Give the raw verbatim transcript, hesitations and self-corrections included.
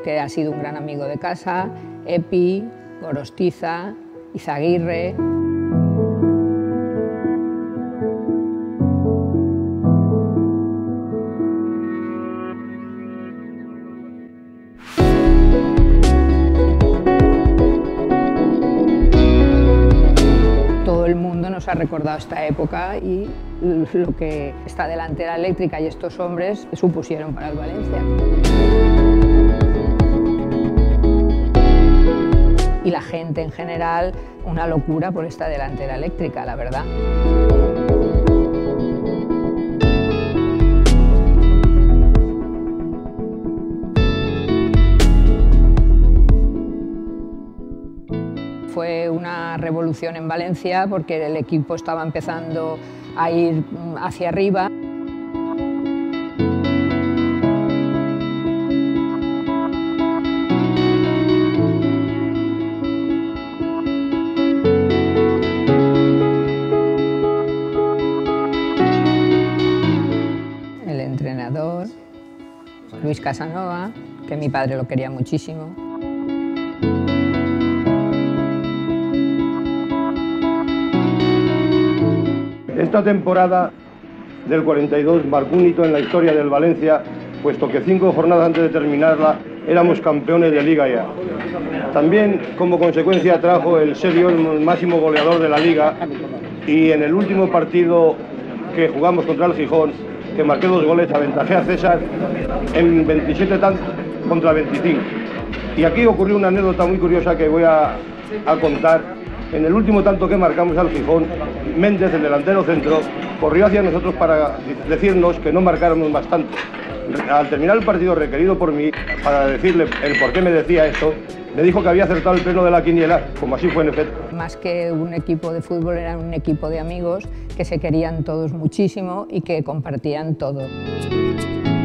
que ha sido un gran amigo de casa, Epi, Gorostiza, Izaguirre. Todo el mundo nos ha recordado esta época y lo que esta delantera eléctrica y estos hombres supusieron para el Valencia. Y la gente en general, una locura por esta delantera eléctrica, la verdad. Fue una revolución en Valencia porque el equipo estaba empezando a ir hacia arriba. El entrenador, Luis Casanova, que mi padre lo quería muchísimo. Esta temporada del cuarenta y dos marcó un hito en la historia del Valencia, puesto que cinco jornadas antes de terminarla éramos campeones de Liga ya. También como consecuencia trajo el serio el máximo goleador de la Liga, y en el último partido que jugamos contra el Gijón, que marqué dos goles, aventajé a César en veintisiete tantos contra veinticinco. Y aquí ocurrió una anécdota muy curiosa que voy a, a contar. En el último tanto que marcamos al Gijón, Méndez, el delantero centro, corrió hacia nosotros para decirnos que no marcáramos bastante. Al terminar el partido requerido por mí, para decirle el por qué me decía esto, me dijo que había acertado el pleno de la quiniela, como así fue en efecto. Más que un equipo de fútbol, era un equipo de amigos que se querían todos muchísimo y que compartían todo.